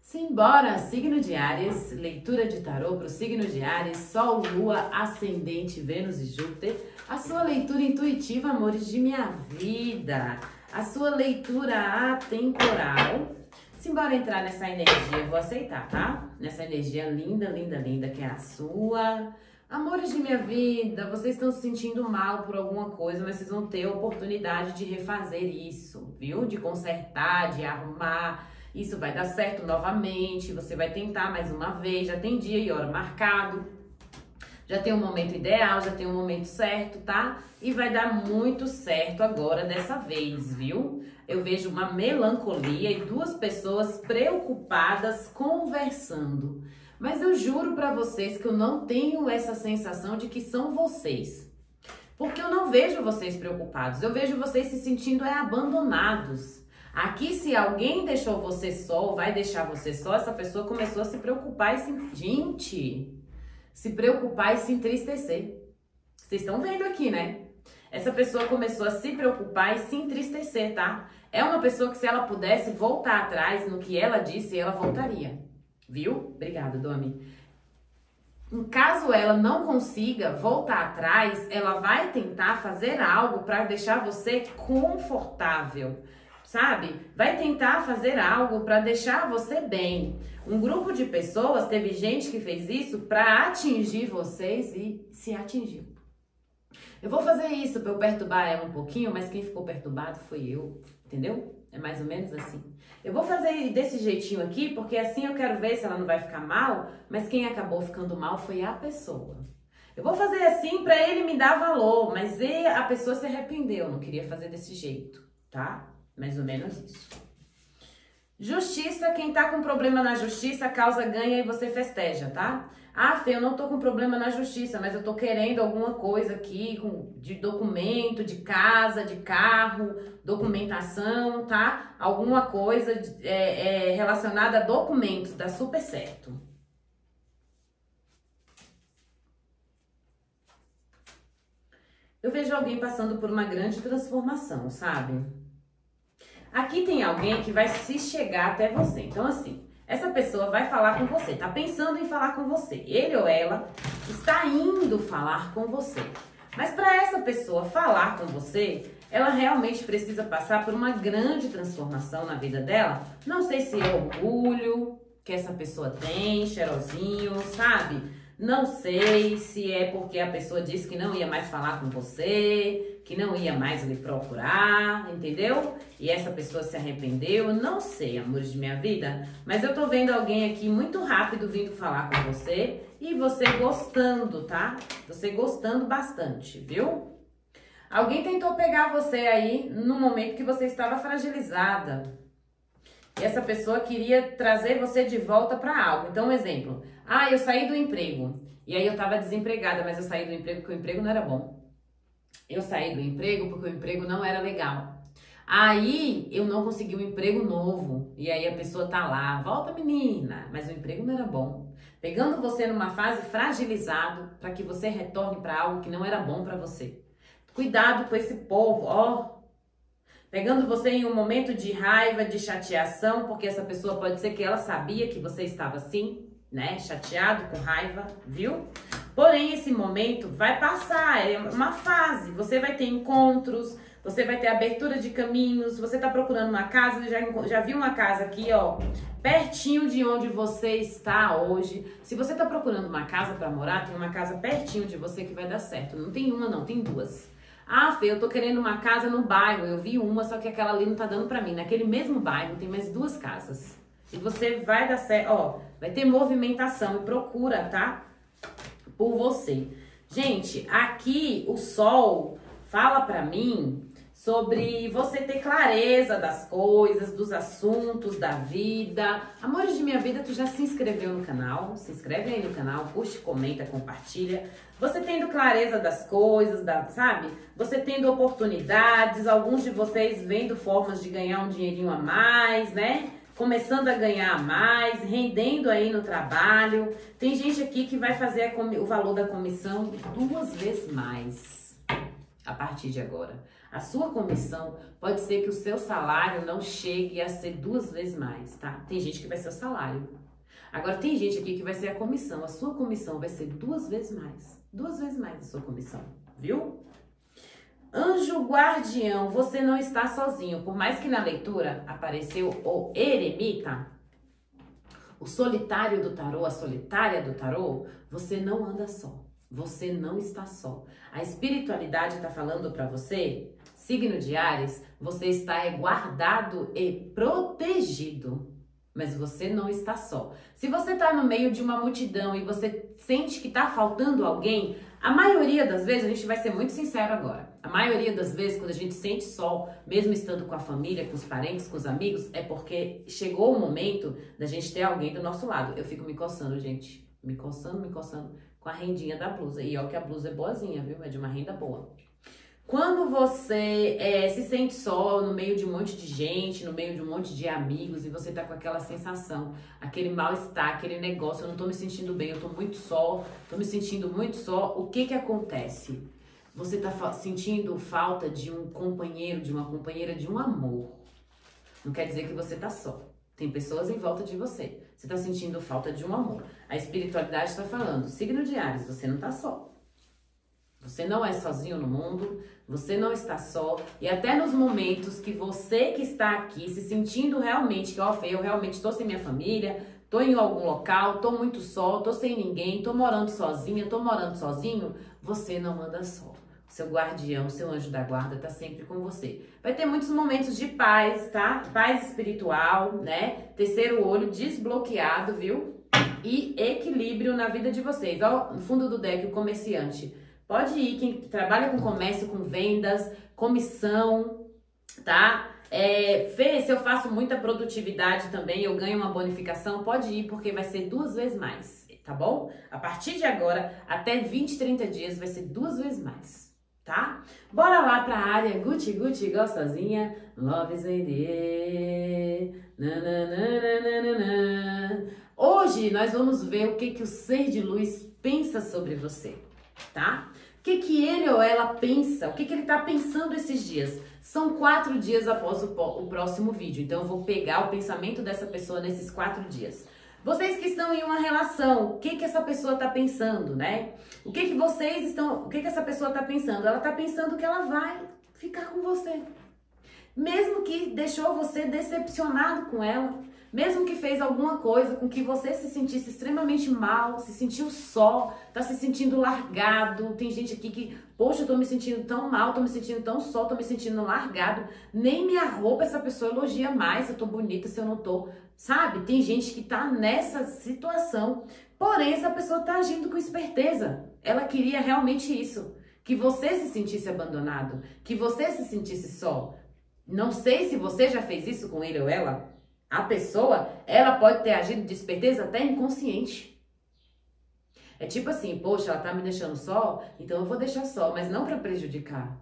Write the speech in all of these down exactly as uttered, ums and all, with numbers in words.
Simbora, signo de Áries, leitura de tarô para o signo de Áries, Sol, Lua, Ascendente, Vênus e Júpiter, a sua leitura intuitiva, amores de minha vida, a sua leitura atemporal. Simbora entrar nessa energia, eu vou aceitar, tá? Nessa energia linda, linda, linda, que é a sua. Amores de minha vida, vocês estão se sentindo mal por alguma coisa, mas vocês vão ter a oportunidade de refazer isso, viu? De consertar, de arrumar. Isso vai dar certo novamente, você vai tentar mais uma vez, já tem dia e hora marcado, já tem um momento ideal, já tem um momento certo, tá? E vai dar muito certo agora dessa vez, viu? Eu vejo uma melancolia e duas pessoas preocupadas conversando. Mas eu juro pra vocês que eu não tenho essa sensação de que são vocês. Porque eu não vejo vocês preocupados, eu vejo vocês se sentindo é, abandonados. Aqui, se alguém deixou você só ou vai deixar você só, essa pessoa começou a se preocupar e se... Gente, se preocupar e se entristecer. Vocês estão vendo aqui, né? Essa pessoa começou a se preocupar e se entristecer, tá? É uma pessoa que se ela pudesse voltar atrás no que ela disse, ela voltaria. Viu? Obrigada, Domi. Em caso ela não consiga voltar atrás, ela vai tentar fazer algo para deixar você confortável. Sabe? Vai tentar fazer algo para deixar você bem. Um grupo de pessoas, teve gente que fez isso para atingir vocês e se atingiu. Eu vou fazer isso para eu perturbar ela um pouquinho, mas quem ficou perturbado foi eu, entendeu? É mais ou menos assim. Eu vou fazer desse jeitinho aqui, porque assim eu quero ver se ela não vai ficar mal, mas quem acabou ficando mal foi a pessoa. Eu vou fazer assim para ele me dar valor, mas a pessoa se arrependeu, não queria fazer desse jeito, tá? Mais ou menos isso. Justiça, quem tá com problema na justiça, a causa ganha e você festeja, tá? Ah, Fê, eu não tô com problema na justiça, mas eu tô querendo alguma coisa aqui com, de documento, de casa, de carro, documentação, tá? Alguma coisa de, é, é, relacionada a documentos, dá super certo. Eu vejo alguém passando por uma grande transformação, sabe? Aqui tem alguém que vai se chegar até você. Então, assim, essa pessoa vai falar com você, tá pensando em falar com você. Ele ou ela está indo falar com você. Mas para essa pessoa falar com você, ela realmente precisa passar por uma grande transformação na vida dela. Não sei se é orgulho que essa pessoa tem, cheirosinho, sabe? Não sei se é porque a pessoa disse que não ia mais falar com você, que não ia mais lhe procurar, entendeu? E essa pessoa se arrependeu, não sei, amores de minha vida, mas eu tô vendo alguém aqui muito rápido vindo falar com você e você gostando, tá? Você gostando bastante, viu? Alguém tentou pegar você aí no momento que você estava fragilizada. E essa pessoa queria trazer você de volta para algo. Então, um exemplo. Ah, eu saí do emprego. E aí eu tava desempregada, mas eu saí do emprego porque o emprego não era bom. Eu saí do emprego porque o emprego não era legal. Aí eu não consegui um emprego novo. E aí a pessoa tá lá, volta menina, mas o emprego não era bom. Pegando você numa fase fragilizado para que você retorne para algo que não era bom para você. Cuidado com esse povo, ó. Pegando você em um momento de raiva, de chateação, porque essa pessoa pode ser que ela sabia que você estava assim, né? Chateado, com raiva, viu? Porém, esse momento vai passar, é uma fase. Você vai ter encontros, você vai ter abertura de caminhos, você tá procurando uma casa, já, já viu uma casa aqui, ó, pertinho de onde você está hoje. Se você tá procurando uma casa para morar, tem uma casa pertinho de você que vai dar certo. Não tem uma, não, tem duas. Ah, Fê, eu tô querendo uma casa no bairro, eu vi uma, só que aquela ali não tá dando pra mim. Naquele mesmo bairro tem mais duas casas. E você vai dar certo, ó, vai ter movimentação e procura, tá? Por você. Gente, aqui o sol fala pra mim sobre você ter clareza das coisas, dos assuntos, da vida. Amores de minha vida, tu já se inscreveu no canal? Se inscreve aí no canal, curte, comenta, compartilha. Você tendo clareza das coisas, da, sabe? Você tendo oportunidades, alguns de vocês vendo formas de ganhar um dinheirinho a mais, né? Começando a ganhar mais, rendendo aí no trabalho. Tem gente aqui que vai fazer a o valor da comissão duas vezes mais a partir de agora. A sua comissão pode ser que o seu salário não chegue a ser duas vezes mais, tá? Tem gente que vai ser o salário. Agora, tem gente aqui que vai ser a comissão. A sua comissão vai ser duas vezes mais. Duas vezes mais a sua comissão, viu? Anjo guardião, você não está sozinho. Por mais que na leitura apareceu o eremita, o solitário do tarô, a solitária do tarô, você não anda só. Você não está só. A espiritualidade está falando para você, signo de Áries, você está guardado e protegido. Mas você não está só. Se você está no meio de uma multidão e você sente que está faltando alguém, a maioria das vezes, a gente vai ser muito sincero agora, a maioria das vezes quando a gente sente só, mesmo estando com a família, com os parentes, com os amigos, é porque chegou o momento da gente ter alguém do nosso lado. Eu fico me coçando, gente, me coçando, me coçando com a rendinha da blusa. E ó que a blusa é boazinha, viu? É de uma renda boa. Quando você é, se sente só, no meio de um monte de gente, no meio de um monte de amigos, e você tá com aquela sensação, aquele mal-estar, aquele negócio, eu não tô me sentindo bem, eu tô muito só, tô me sentindo muito só, o que que acontece? Você tá sentindo falta de um companheiro, de uma companheira, de um amor. Não quer dizer que você tá só. Tem pessoas em volta de você. Você tá sentindo falta de um amor. A espiritualidade está falando, signo de Áries, você não tá só. Você não é sozinho no mundo, você não está só, e até nos momentos que você que está aqui se sentindo realmente que, ó, Fê, eu realmente estou sem minha família, estou em algum local, estou muito só, estou sem ninguém, estou morando sozinha, estou morando sozinho, você não anda só. Seu guardião, seu anjo da guarda está sempre com você. Vai ter muitos momentos de paz, tá? Paz espiritual, né? Terceiro olho desbloqueado, viu? E equilíbrio na vida de vocês. Ó, no fundo do deck, o comerciante. Pode ir, quem trabalha com comércio, com vendas, comissão, tá? É, Fê, se eu faço muita produtividade também, eu ganho uma bonificação, pode ir, porque vai ser duas vezes mais, tá bom? A partir de agora, até vinte, trinta dias, vai ser duas vezes mais, tá? Bora lá pra área Gucci Gucci gostosinha, Love is in the air, nananana. Hoje nós vamos ver o que, que o ser de luz pensa sobre você, tá? O que que ele ou ela pensa, o que que ele tá pensando esses dias? São quatro dias após o, o próximo vídeo, então eu vou pegar o pensamento dessa pessoa nesses quatro dias. Vocês que estão em uma relação, o que que essa pessoa tá pensando, né? O que que vocês estão, o que que essa pessoa tá pensando? Ela tá pensando que ela vai ficar com você. Mesmo que deixou você decepcionado com ela, mesmo que fez alguma coisa com que você se sentisse extremamente mal, se sentiu só, tá se sentindo largado. Tem gente aqui que, poxa, eu tô me sentindo tão mal, tô me sentindo tão só, tô me sentindo largado. Nem minha roupa essa pessoa elogia mais se eu tô bonita, se eu não tô. Sabe? Tem gente que tá nessa situação. Porém, essa pessoa tá agindo com esperteza. Ela queria realmente isso. Que você se sentisse abandonado, que você se sentisse só. Não sei se você já fez isso com ele ou ela. A pessoa, ela pode ter agido de esperteza até inconsciente. É tipo assim, poxa, ela tá me deixando só, então eu vou deixar só, mas não para prejudicar.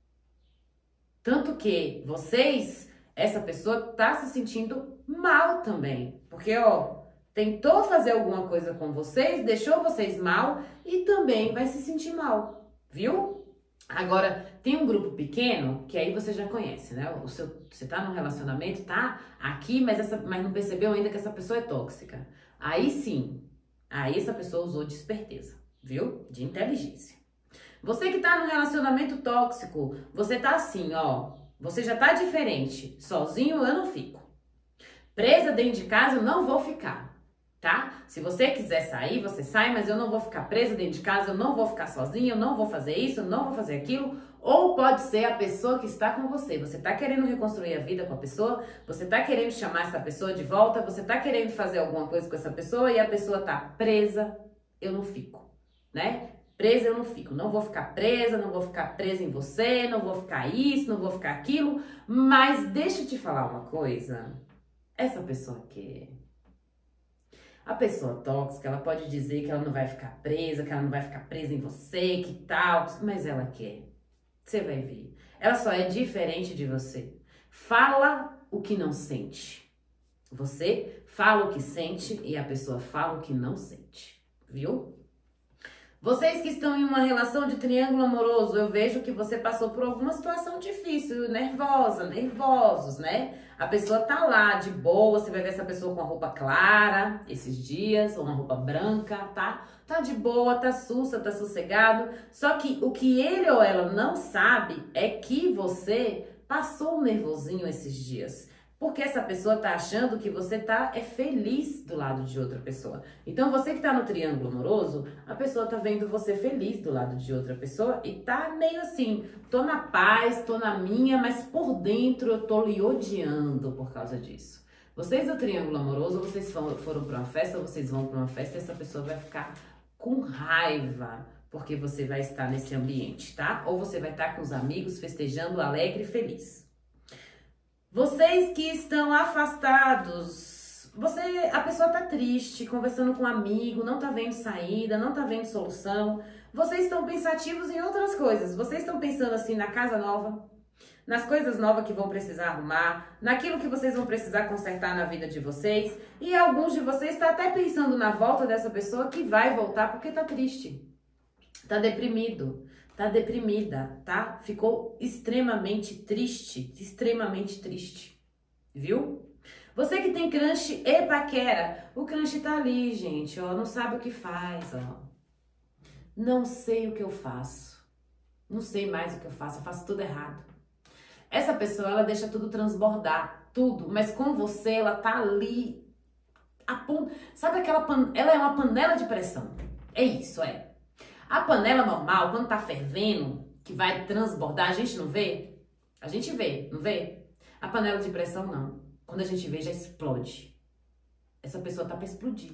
Tanto que vocês, essa pessoa tá se sentindo mal também. Porque, ó, tentou fazer alguma coisa com vocês, deixou vocês mal e também vai se sentir mal, viu? Agora, tem um grupo pequeno, que aí você já conhece, né? O seu, você tá num relacionamento, tá aqui, mas, essa, mas não percebeu ainda que essa pessoa é tóxica. Aí sim, aí essa pessoa usou de esperteza, viu? De inteligência. Você que tá num relacionamento tóxico, você tá assim, ó, você já tá diferente. Sozinho eu não fico. Presa dentro de casa eu não vou ficar. Tá? Se você quiser sair, você sai, mas eu não vou ficar presa dentro de casa, eu não vou ficar sozinha, eu não vou fazer isso, eu não vou fazer aquilo. Ou pode ser a pessoa que está com você. Você tá querendo reconstruir a vida com a pessoa, você tá querendo chamar essa pessoa de volta, você tá querendo fazer alguma coisa com essa pessoa e a pessoa tá presa, eu não fico, né? Presa eu não fico, não vou ficar presa, não vou ficar presa em você, não vou ficar isso, não vou ficar aquilo. Mas deixa eu te falar uma coisa, essa pessoa quer... A pessoa tóxica, ela pode dizer que ela não vai ficar presa, que ela não vai ficar presa em você, que tal, mas ela quer. Você vai ver. Ela só é diferente de você. Fala o que não sente. Você fala o que sente e a pessoa fala o que não sente, viu? Vocês que estão em uma relação de triângulo amoroso, eu vejo que você passou por alguma situação difícil, nervosa, nervosos, né? A pessoa tá lá de boa, você vai ver essa pessoa com a roupa clara esses dias, ou uma roupa branca, tá? Tá de boa, tá sussa, tá sossegado. Só que o que ele ou ela não sabe é que você passou um nervosinho esses dias. Porque essa pessoa tá achando que você tá é feliz do lado de outra pessoa. Então você que tá no triângulo amoroso, a pessoa tá vendo você feliz do lado de outra pessoa e tá meio assim, tô na paz, tô na minha, mas por dentro eu tô lhe odiando por causa disso. Vocês do triângulo amoroso, vocês foram pra uma festa, vocês vão pra uma festa e essa pessoa vai ficar com raiva porque você vai estar nesse ambiente, tá? Ou você vai estar com os amigos festejando alegre e feliz. Vocês que estão afastados, você, a pessoa tá triste, conversando com um amigo, não tá vendo saída, não tá vendo solução. Vocês estão pensativos em outras coisas. Vocês estão pensando assim na casa nova, nas coisas novas que vão precisar arrumar, naquilo que vocês vão precisar consertar na vida de vocês. E alguns de vocês estão até pensando na volta dessa pessoa que vai voltar porque tá triste, tá deprimido. Tá deprimida, tá? Ficou extremamente triste, extremamente triste, viu? Você que tem crush e paquera, o crush tá ali, gente, ó, não sabe o que faz, ó. Não sei o que eu faço, não sei mais o que eu faço, eu faço tudo errado. Essa pessoa, ela deixa tudo transbordar, tudo, mas com você, ela tá ali, a pon... sabe aquela, pan... ela é uma panela de pressão, é isso, é. A panela normal, quando tá fervendo, que vai transbordar, a gente não vê? A gente vê, não vê? A panela de pressão, não. Quando a gente vê, já explode. Essa pessoa tá pra explodir.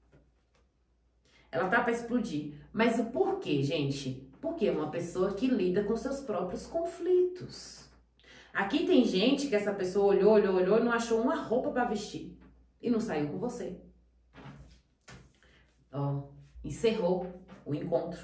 Ela tá pra explodir. Mas o porquê, gente? Porque é uma pessoa que lida com seus próprios conflitos. Aqui tem gente que essa pessoa olhou, olhou, olhou e não achou uma roupa pra vestir. E não saiu com você. Ó, encerrou o encontro.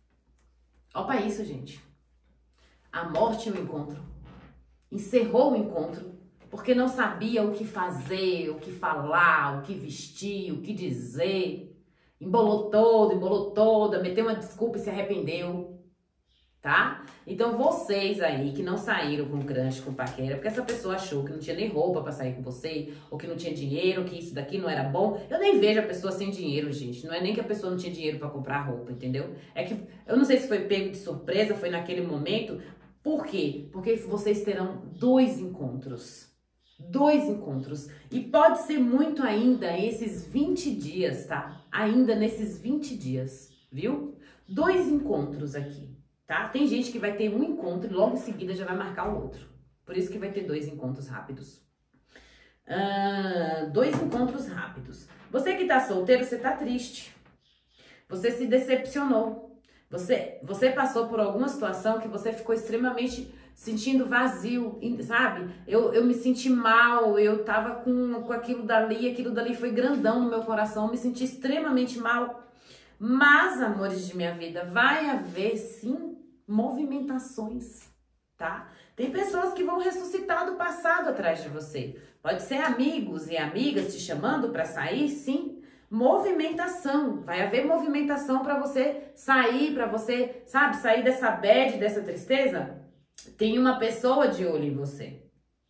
Opa isso, gente. A morte no encontro. Encerrou o encontro porque não sabia o que fazer, o que falar, o que vestir, o que dizer. Embolou todo, embolou toda, meteu uma desculpa e se arrependeu. Tá? Então vocês aí que não saíram com crush, com paquera, porque essa pessoa achou que não tinha nem roupa pra sair com você, ou que não tinha dinheiro, que isso daqui não era bom. Eu nem vejo a pessoa sem dinheiro, gente. Não é nem que a pessoa não tinha dinheiro pra comprar roupa, entendeu? É que, eu não sei se foi pego de surpresa, foi naquele momento. Por quê? Porque vocês terão dois encontros. Dois encontros. E pode ser muito ainda esses vinte dias, tá? Ainda nesses vinte dias, viu? Dois encontros aqui. Tá? Tem gente que vai ter um encontro e logo em seguida já vai marcar o outro. Por isso que vai ter dois encontros rápidos. Ah, dois encontros rápidos. Você que tá solteiro, você tá triste. Você se decepcionou. Você, você passou por alguma situação que você ficou extremamente sentindo vazio, sabe? Eu, eu me senti mal, eu tava com, com aquilo dali, aquilo dali foi grandão no meu coração, eu me senti extremamente mal. Mas, amores de minha vida, vai haver sim movimentações, tá? Tem pessoas que vão ressuscitar do passado atrás de você. Pode ser amigos e amigas te chamando para sair, sim. Movimentação. Vai haver movimentação para você sair, para você, sabe, sair dessa bad, dessa tristeza. Tem uma pessoa de olho em você.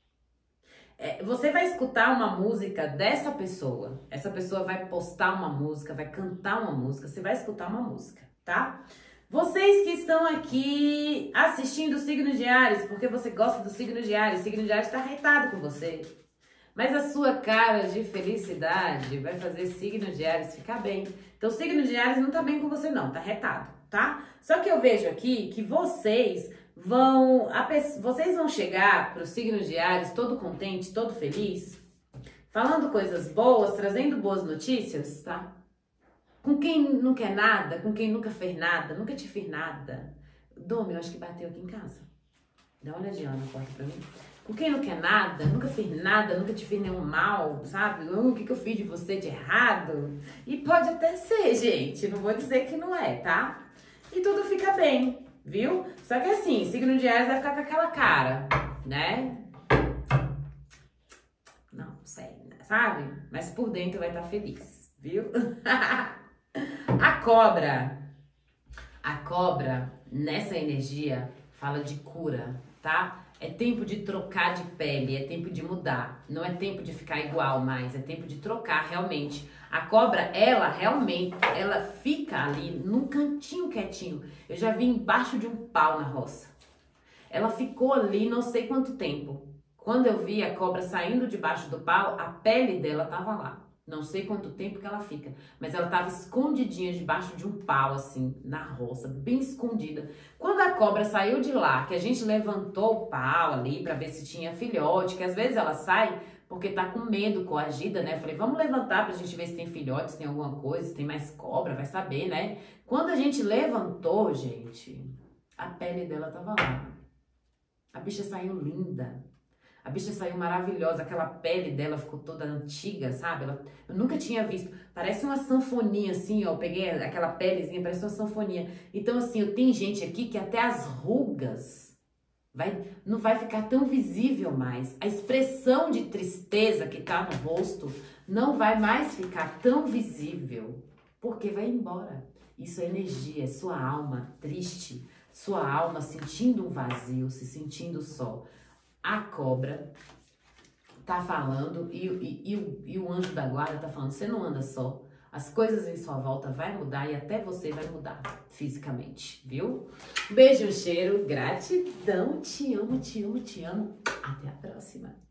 É, você vai escutar uma música dessa pessoa. Essa pessoa vai postar uma música, vai cantar uma música. Você vai escutar uma música, tá? Vocês que estão aqui assistindo o signo de Áries, porque você gosta do signo de Áries, o signo de Áries está retado com você. Mas a sua cara de felicidade vai fazer signo de Áries ficar bem. Então o signo de Áries não tá bem com você não, tá retado, tá? Só que eu vejo aqui que vocês vão, a, vocês vão chegar pro signo de Áries todo contente, todo feliz, falando coisas boas, trazendo boas notícias, tá? Com quem não quer nada, com quem nunca fez nada, nunca te fez nada. Domi, eu acho que bateu aqui em casa. Dá uma olhadinha lá na porta pra mim. Com quem não quer nada, nunca fez nada, nunca te fez nenhum mal, sabe? O que, que eu fiz de você de errado? E pode até ser, gente. Não vou dizer que não é, tá? E tudo fica bem, viu? Só que assim, signo de Áries vai ficar com aquela cara, né? Não sei, sabe? Mas por dentro vai estar feliz, viu? A cobra. A cobra, nessa energia, fala de cura, tá? É tempo de trocar de pele, é tempo de mudar. Não é tempo de ficar igual mais, é tempo de trocar realmente. A cobra, ela realmente, ela fica ali num cantinho quietinho. Eu já vi embaixo de um pau na roça. Ela ficou ali não sei quanto tempo. Quando eu vi a cobra saindo debaixo do pau, a pele dela tava lá. Não sei quanto tempo que ela fica, mas ela tava escondidinha debaixo de um pau, assim, na roça, bem escondida. Quando a cobra saiu de lá, que a gente levantou o pau ali pra ver se tinha filhote, que às vezes ela sai porque tá com medo, coagida, né? Eu falei, vamos levantar pra gente ver se tem filhote, se tem alguma coisa, se tem mais cobra, vai saber, né? Quando a gente levantou, gente, a pele dela tava lá. A bicha saiu linda. A bicha saiu maravilhosa, aquela pele dela ficou toda antiga, sabe? Ela, eu nunca tinha visto. Parece uma sanfoninha assim, ó. Eu peguei aquela pelezinha, parece uma sanfoninha. Então, assim, eu tenho gente aqui que até as rugas vai, não vai ficar tão visível mais. A expressão de tristeza que tá no rosto não vai mais ficar tão visível, porque vai embora. Isso é energia, é sua alma triste, sua alma sentindo um vazio, se sentindo só. A cobra tá falando e, e, e, o, e o anjo da guarda tá falando, você não anda só, as coisas em sua volta vai mudar e até você vai mudar fisicamente, viu? Beijo, cheiro, gratidão, te amo, te amo, te amo. Até a próxima.